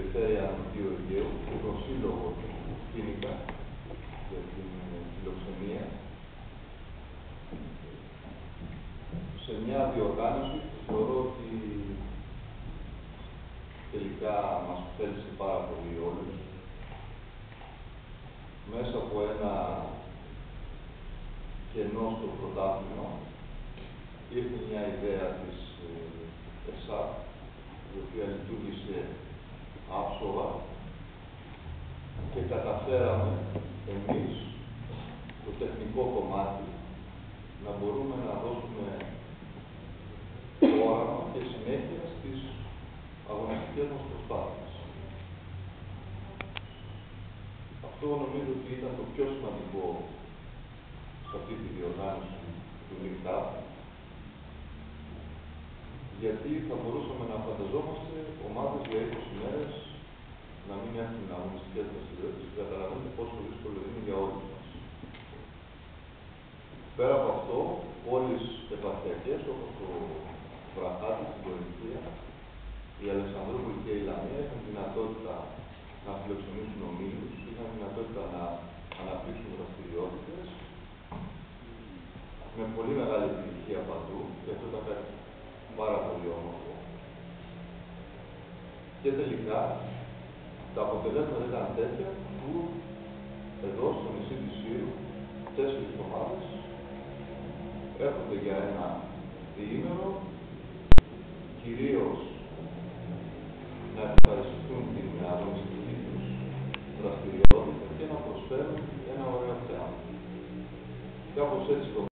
Περιφέρεια Νοτιού Αιγαίου και τον Σύλλογο του Φοίνικα για την φιλοξενία σε μια διοργάνωση που θεωρώ ότι τελικά μας ωφέλησε πάρα πολύ όλους. Μέσα από ένα κενό στο πρωτάθλημα ήρθε μια ιδέα της ΕΣΑΤ, η οποία λειτουργήσε άψογα και καταφέραμε εμείς το τεχνικό κομμάτι να μπορούμε να δώσουμε όραμα και συνέχεια στις αγωνιστικές μας προσπάθειες. Αυτό νομίζω ότι ήταν το πιο σημαντικό σε αυτή τη διοργάνωση του ΛΙΚΤΑΠ, γιατί θα μπορούσαμε να φανταζόμαστε ομάδες για 20 μέρες να μην έχουν αγωνιστικές δραστηριότητες και καταλαβαίνετε πόσο δύσκολο είναι για όλους μας. Πέρα από αυτό, πόλεις επαρχιακές όπως το Βραχάτι στην Κορινθία, η Αλεξανδρούπολη και η Λαμία είχαν δυνατότητα να φιλοξενήσουν ομίλους, είχαν δυνατότητα να αναπτύξουν δραστηριότητες με πολύ μεγάλη επιτυχία παντού, και αυτό ήταν κάτι πάρα πολύ όμορφο. Και τελικά τα αποτελέσματα ήταν τέτοια που εδώ στο νησί της Σύρου 4 ομάδες έρχονται για ένα διήμερο, κυρίως να ευχαριστούν την αγωνιστική τους δραστηριότητα και να προσφέρουν ένα ωραίο θέαμα. Κάπως έτσι το